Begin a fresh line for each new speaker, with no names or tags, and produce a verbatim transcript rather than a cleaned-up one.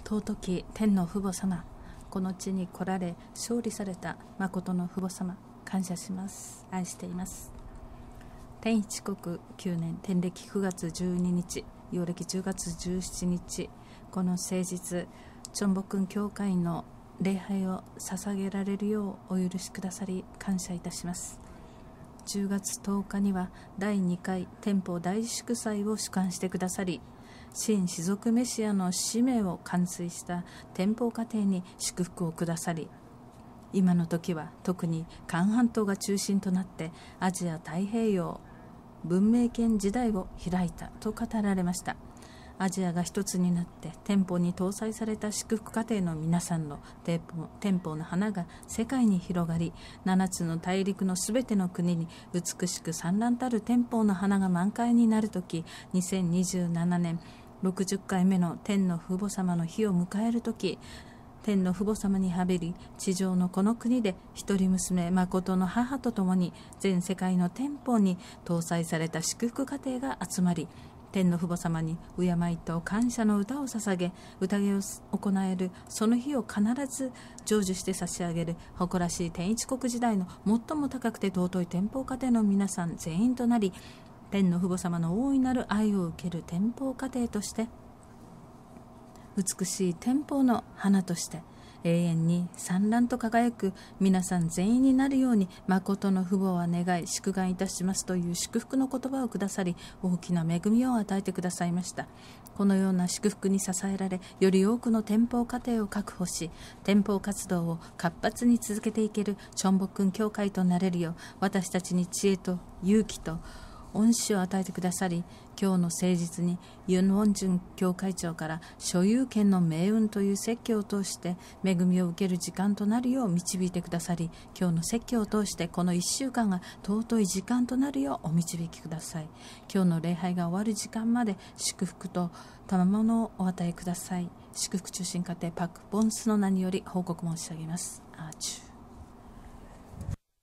尊き天の父母様、この地に来られ勝利された誠の父母様、感謝します。愛しています。天一国きゅうねん、天暦くがつじゅうににち、陽暦じゅうがつじゅうしちにち、この誠実チョンボクン教会の礼拝を捧げられるようお許しくださり感謝いたします。じゅうがつとおかにはだいにかい天保大祝祭を主管してくださり、新士族メシアの使命を完遂した天保家庭に祝福をくださり、今の時は特に韓半島が中心となってアジア太平洋文明圏時代を開いたと語られました。アジアが一つになって天保に搭載された祝福家庭の皆さんの天保の花が世界に広がり、七つの大陸のすべての国に美しく燦爛たる天保の花が満開になるとき、にせんにじゅうななねんろくじゅっかいめの天の父母様の日を迎えるとき、天の父母様にはべり、地上のこの国で一人娘誠の母と共に全世界の天保に搭載された祝福家庭が集まり、天の父母様に敬いと感謝の歌を捧げ、宴を行えるその日を必ず成就して差し上げる誇らしい天一国時代の最も高くて尊い天保家庭の皆さん全員となり、天の父母様の大いなる愛を受ける天保家庭として、美しい天保の花として永遠に燦爛と輝く皆さん全員になるように誠の父母は願い祝願いたしますという祝福の言葉をくださり、大きな恵みを与えてくださいました。このような祝福に支えられ、より多くの天保家庭を確保し、天保活動を活発に続けていけるチョンボックン教会となれるよう、私たちに知恵と勇気と恩賜を与えてくださり、今日の誠実にユン・ウォンジュン教会長から所有権の命運という説教を通して恵みを受ける時間となるよう導いてくださり、今日の説教を通してこのいっしゅうかんが尊い時間となるようお導きください。今日の礼拝が終わる時間まで祝福と賜物をお与えください。祝福中心家庭パク・ボンスの名により報告申し上げます。アーチュー。